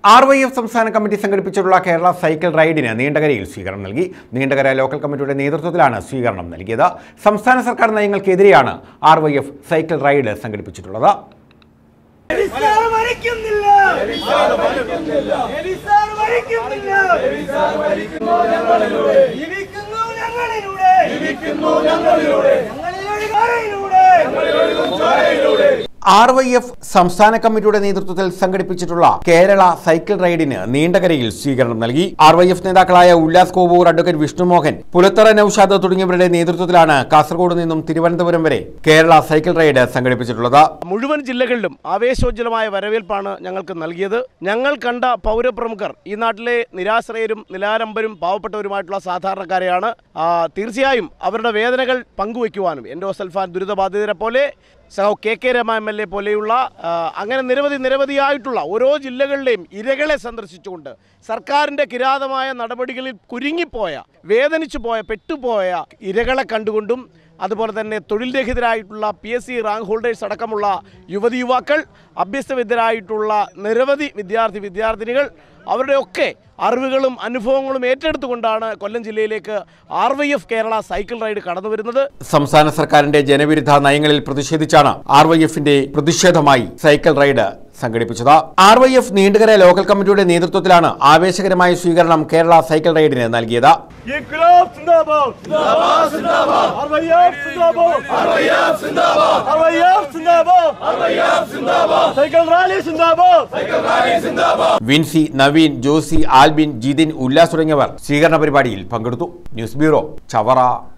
RYF സംസ്ഥാന കമ്മിറ്റി സംഘടിപ്പിച്ചിട്ടുള്ള കേരള സൈക്കിൾ റൈഡിന് നീണ്ടകരയിൽ സ്വീകരണം നൽകി. നീണ്ടകര ലോക്കൽ കമ്മിറ്റിയുടെ നേതൃത്വത്തിലാണ് സ്വീകരണം നൽകിയത്. സംസ്ഥാന സർക്കാർ നയങ്ങൾക്കെതിരെയാണ് RYF സൈക്കിൾ റൈഡ് സംഘടിപ്പിച്ചിട്ടുള്ളത്. RYF സംസ്ഥാന കമ്മിറ്റിയുടെ നേതൃത്വത്തിൽ സംഘടിപ്പിച്ചിട്ടുള്ള കേരള സൈക്കിൾ റൈഡിന് നീണ്ടകരയിൽ സ്വീകരണം നൽകി. RYF നേതാക്കളായ ഉല്ലാസ് കോവൂർ, അഡ്വക്കേറ്റ് വിഷ്ണുമോഹൻ, പുലത്തറ നൌഷാദ് തുടങ്ങിയവരുടെ നേതൃത്വത്തിലാണ് കാസർഗോഡ് നിന്നും തിരുവനന്തപുരം വരെ കേരള സൈക്കിൾ റൈഡ് സംഘടിപ്പിച്ചിട്ടുള്ളത്. മുഴുവൻ ജില്ലകളിലും ആവേശോജ്വലമായ വരവേൽപ്പാണ് ഞങ്ങൾക്ക് നൽകിയത്. ഞങ്ങൾ കണ്ട പൗരപ്രമുഖർ ഈ നാട്ടിലെ നിരാശ്രയരും നിലാലംബരും പാവപ്പെട്ടവരുമായിട്ടുള്ള സാധാരണക്കാരെയാണ്. തീർച്ചയായും അവരുടെ വേദനകൾ പങ്കുവയ്ക്കുവാനും എൻഡോസൾഫാൻ ദുരിതബാധിതരെ പോലെ KK രമ MLA പോലെയുള്ള അങ്ങനെ നിരവധിയായിട്ടുള്ള ഓരോ ജില്ലകളിലെയും ഇരകളെ സന്ദർശിച്ചുകൊണ്ട് സർക്കാരിൻ്റെ കിരാതമായ നടപടികളിൽ കുരുങ്ങിപ്പോയ, വേദനിച്ചു പോയ, പെട്ടുപോയ ഇരകളെ കണ്ടുകൊണ്ടും അതുപോലെ തന്നെ തൊഴിൽ രഹിതരായിട്ടുള്ള PSC റാങ്ക് ഹോൾഡേഴ്സ് അടക്കമുള്ള യുവതിയുവാക്കൾ, അഭ്യസ്തവിദ്യരായിട്ടുള്ള നിരവധി വിദ്യാർത്ഥിനികൾ അവരുടെയൊക്കെ അറിവുകളും അനുഭവങ്ങളും ഏറ്റെടുത്തുകൊണ്ടാണ് കൊല്ലം ജില്ലയിലേക്ക് RYF കേരള സൈക്കിൾ റൈഡ് കടന്നു വരുന്നത്. സംസ്ഥാന സർക്കാരിന്റെ ജനവിരുദ്ധ നയങ്ങളിൽ പ്രതിഷേധിച്ചാണ് RYFന്റെ പ്രതിഷേധമായി സൈക്കിൾ റൈഡ് സംഘടിപ്പിച്ചത്. RYF നീണ്ടകര ലോക്കൽ കമ്മിറ്റിയുടെ നേതൃത്വത്തിലാണ് ആവേശകരമായ സ്വീകരണം കേരള സൈക്കിൾ റൈഡിന് നൽകിയത്. വിൻസി, നവീൻ, ജോസി, ആൽബിൻ, ജിതിൻ, ഉല്ലാസ് തുടങ്ങിയവർ സ്വീകരണ പരിപാടിയിൽ പങ്കെടുത്തു. News bureau, Chavara.